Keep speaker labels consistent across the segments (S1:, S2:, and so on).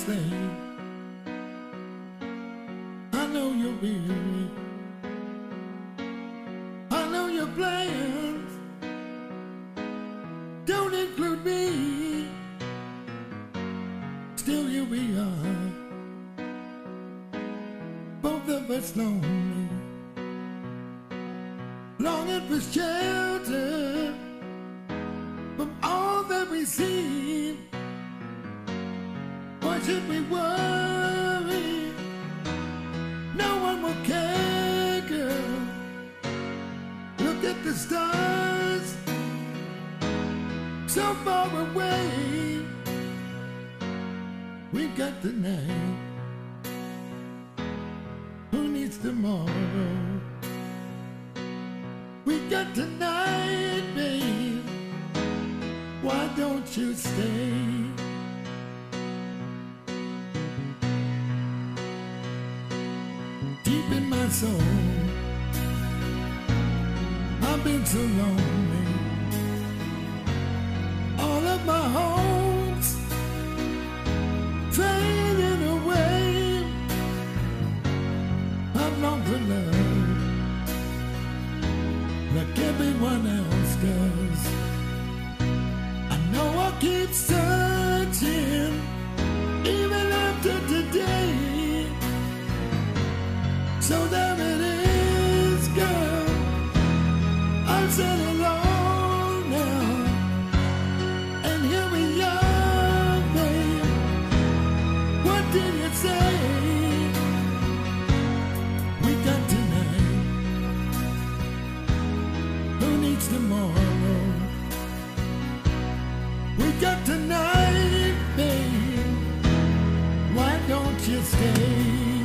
S1: it's late. I know you're weary. I know your plans don't include me. Still here we are, both of us lonely, longing for shelter from all that we see. Why should we worry? No one will care, girl. Look at the stars, so far away. We got tonight. Who needs tomorrow? We got tonight, babe. Why don't you stay? Deep in my soul, I've been so lonely. All of my hopes fading away. I'm long for love, like everyone else does. I know I'll keep searching even after today. So there it is, girl. I'm settled alone now, and here we are, babe. What did you say? We got tonight. Who needs tomorrow? We got tonight, babe. Why don't you stay?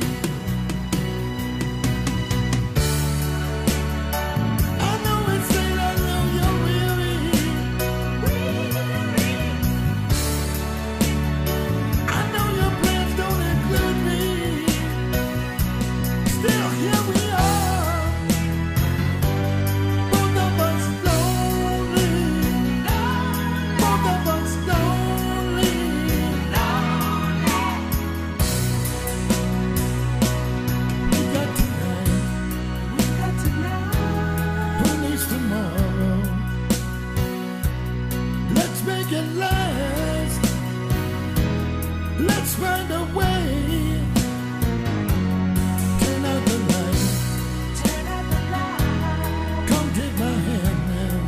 S1: Let's find a way. Turn out the light. Turn out the light. Come take my hand now.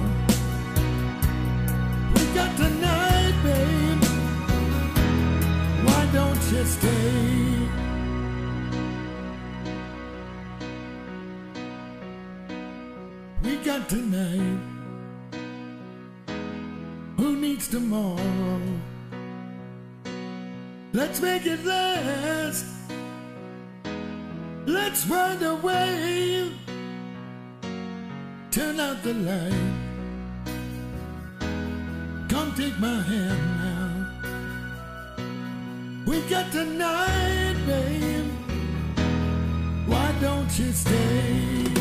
S1: We got tonight, babe. Why don't you stay? We got tonight. Who needs tomorrow? Let's make it last. Let's find a way. Turn out the light. Come take my hand now. We got tonight, babe. Why don't you stay?